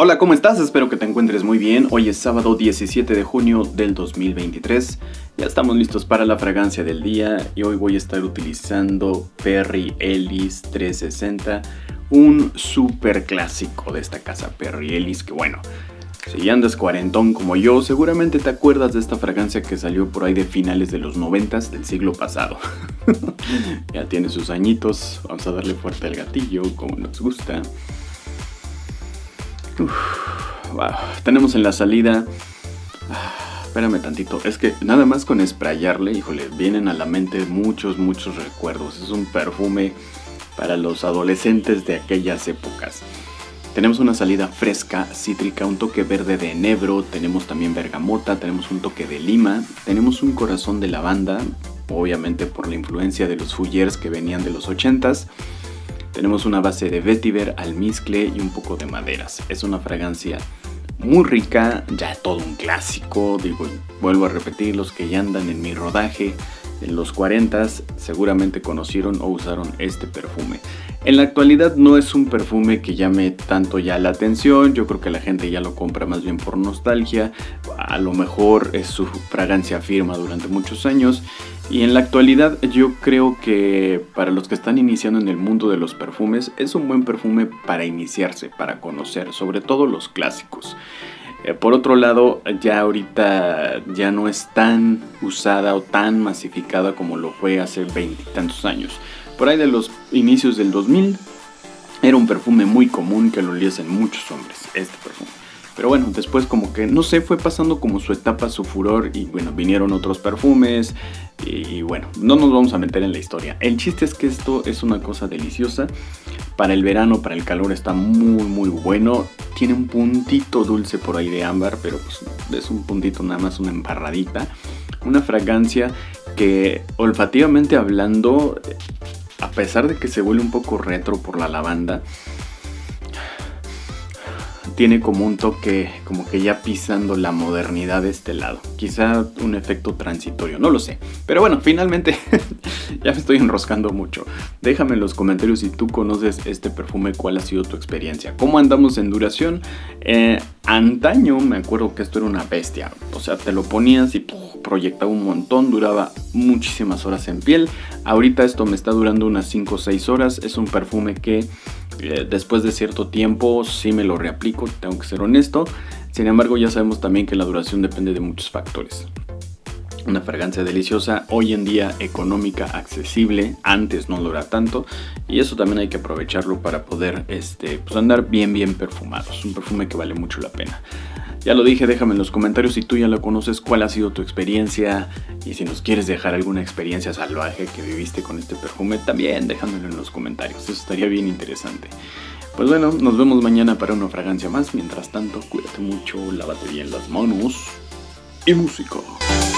Hola, ¿cómo estás? Espero que te encuentres muy bien. Hoy es sábado 17 de junio del 2023. Ya estamos listos para la fragancia del día y hoy voy a estar utilizando Perry Ellis 360, un super clásico de esta casa Perry Ellis que bueno, si ya andas cuarentón como yo, seguramente te acuerdas de esta fragancia que salió por ahí de finales de los 90s del siglo pasado. Ya tiene sus añitos, vamos a darle fuerte al gatillo como nos gusta. Wow. Tenemos en la salida, espérame tantito, es que nada más con sprayarle, híjole, vienen a la mente muchos recuerdos. Es un perfume para los adolescentes de aquellas épocas. Tenemos una salida fresca, cítrica, un toque verde de enebro, tenemos también bergamota, tenemos un toque de lima, tenemos un corazón de lavanda, obviamente por la influencia de los fougères que venían de los 80s. Tenemos una base de vetiver, almizcle y un poco de maderas. Es una fragancia muy rica, ya todo un clásico. Digo, vuelvo a repetir, los que ya andan en mi rodaje en los 40s seguramente conocieron o usaron este perfume. En la actualidad no es un perfume que llame tanto ya la atención. Yo creo que la gente ya lo compra más bien por nostalgia. A lo mejor es su fragancia firma durante muchos años. Y en la actualidad yo creo que para los que están iniciando en el mundo de los perfumes es un buen perfume para iniciarse, para conocer, sobre todo los clásicos. Por otro lado, ya ahorita ya no es tan usada o tan masificada como lo fue hace 20 y tantos años. Por ahí de los inicios del 2000 era un perfume muy común que lo oliesen muchos hombres, este perfume. Pero bueno, después como que, no sé, fue pasando como su etapa, su furor y bueno, vinieron otros perfumes y bueno, no nos vamos a meter en la historia. El chiste es que esto es una cosa deliciosa. Para el verano, para el calor está muy bueno. Tiene un puntito dulce por ahí de ámbar, pero pues es un puntito nada más, una embarradita. Una fragancia que olfativamente hablando, a pesar de que se huele un poco retro por la lavanda, tiene como un toque, como que ya pisando la modernidad de este lado. Quizá un efecto transitorio, no lo sé. Pero bueno, finalmente ya me estoy enroscando mucho. Déjame en los comentarios si tú conoces este perfume, cuál ha sido tu experiencia. ¿Cómo andamos en duración? Antaño me acuerdo que esto era una bestia. O sea, te lo ponías y proyectaba un montón, duraba muchísimas horas en piel. Ahorita esto me está durando unas 5 o 6 horas. Es un perfume que después de cierto tiempo sí me lo reaplico, tengo que ser honesto. Sin embargo, ya sabemos también que la duración depende de muchos factores. Una fragancia deliciosa, hoy en día económica, accesible, antes no lo era tanto. Y eso también hay que aprovecharlo para poder pues andar bien perfumados. Un perfume que vale mucho la pena. Ya lo dije, déjame en los comentarios si tú ya lo conoces, cuál ha sido tu experiencia. Y si nos quieres dejar alguna experiencia salvaje que viviste con este perfume, también déjamelo en los comentarios, eso estaría bien interesante. Pues bueno, nos vemos mañana para una fragancia más. Mientras tanto, cuídate mucho, lávate bien las manos y música.